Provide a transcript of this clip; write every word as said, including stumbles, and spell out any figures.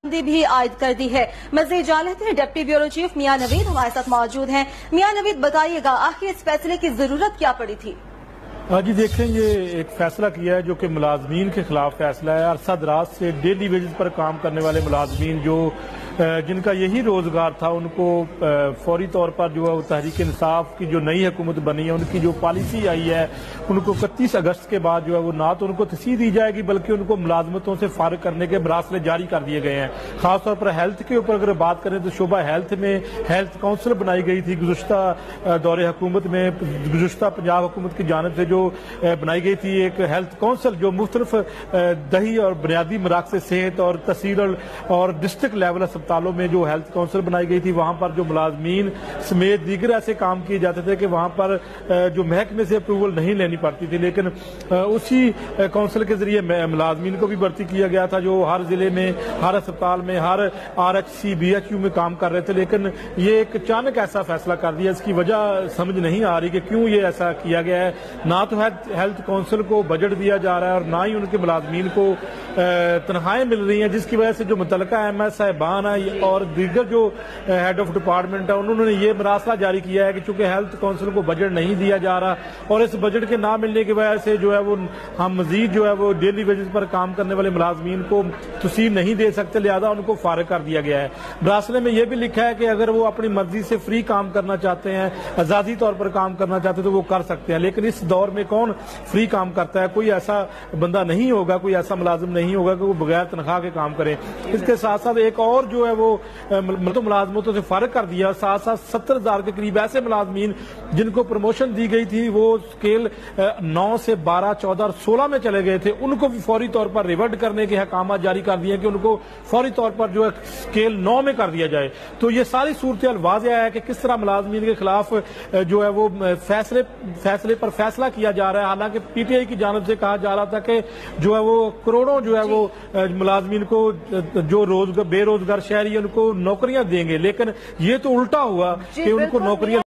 بھی عائد کر دی ہے۔ مزید جان لیتے ہیں ڈپٹی بیورو چیف میاں نوید ہمارے ساتھ موجود ہیں۔ میاں نوید بتائیے گا آخر اس فیصلے کی ضرورت کیا پڑی تھی؟ جی دیکھیں یہ ایک فیصلہ کیا ہے جو کہ ملازمین کے خلاف فیصلہ ہے۔ عرصہ دراز سے ڈیلی ویجز پر کام کرنے والے ملازمین جو جن کا یہی روزگار تھا ان کو فوری طور پر جو ہے تحریک انصاف کی جو نئی حکومت بنی ہے ان کی جو پالیسی آئی ہے ان کو اکتیس اگست کے بعد جو ہے وہ نہ تو ان کو تصحیح دی جائے گی بلکہ ان کو ملازمتوں سے فارغ کرنے کے مراسلے جاری کر دیے گئے ہیں۔ خاص طور پر ہیلتھ کے اوپر اگر بات کریں تو شعبہ ہیلتھ میں ہیلتھ کونسل بنائی گئی تھی گزشتہ دور حکومت میں، گزشتہ پنجاب حکومت کی جانب سے جو بنائی گئی تھی ایک ہیلتھ کونسل جو مختلف دہی اور بنیادی مراکز صحت اور تحصیل اور ڈسٹرکٹ لیول اسپتالوں میں جو ہیلتھ کونسل بنائی گئی تھی وہاں پر جو ملازمین سمیت دیگر ایسے کام کیے جاتے تھے کہ وہاں پر جو محکمے سے اپروول نہیں لینی پڑتی تھی، لیکن اسی کونسل کے ذریعے ملازمین کو بھی بھرتی کیا گیا تھا جو ہر ضلع میں، ہر اسپتال میں، ہر R H C B H U میں کام کر رہے تھے۔ لیکن یہ ایک اچانک ایسا فیصلہ کر دیا، اس کی وجہ سمجھ نہیں آ رہی کہ کیوں یہ ایسا کیا گیا ہے۔ نہ تو ہیلتھ کونسل کو بجٹ دیا جا رہا ہے اور نہ ہی ان کے ملازمین کو تنخواہیں مل رہی ہیں، جس کی وجہ سے جو متعلقہ ایم ایس صاحبان ہے اور دیگر جو ہیڈ آف ڈپارٹمنٹ ہے انہوں نے یہ مراسلہ جاری کیا ہے کہ چونکہ ہیلتھ کونسل کو بجٹ نہیں دیا جا رہا اور اس بجٹ کے نہ ملنے کی وجہ سے جو ہے وہ ہم مزید جو ہے وہ ڈیلی ویجز پر کام کرنے والے ملازمین کو تصحیح نہیں دے سکتے، لہذا ان کو فارغ کر دیا گیا ہے۔ مراسلے میں یہ بھی لکھا ہے کہ اگر وہ اپنی مرضی سے فری کام کرنا چاہتے ہیں، آزادی طور پر کام کرنا چاہتے ہیں تو وہ کر سکتے ہیں، لیکن اس دور میں کون فری کام کرتا ہے؟ کوئی ایسا بندہ نہیں ہوگا، کوئی ایسا ملازم نہیں ہوگا کہ وہ بغیر تنخواہ کے کام کرے۔ اس کے ساتھ ساتھ ایک اور جو ہے وہ ملازمتوں سے فارغ کر دیا، ساتھ ساتھ ستر ہزار کے قریب ایسے ملازمین جن کو پروموشن دی گئی تھی وہ اسکیل نو سے بارہ، چودہ اور سولہ میں چلے گئے تھے، ان کو بھی فوری طور پر ریورٹ کرنے کے احکامات جاری کر دیے کہ ان کو فوری طور پر جو ہے اسکیل نو میں کر دیا جائے۔ تو یہ ساری صورتحال واضح ہے کہ کس طرح ملازمین کے خلاف جو ہے وہ فیصلے فیصلے پر فیصلہ کیا جا رہا ہے، حالانکہ پی ٹی آئی کی جانب سے کہا جا رہا تھا کہ جو ہے وہ کروڑوں جو ہے وہ ملازمین کو جو روزگار بے روزگار شہری ان کو نوکریاں دیں گے، لیکن یہ تو الٹا ہوا کہ ان کو نوکریاں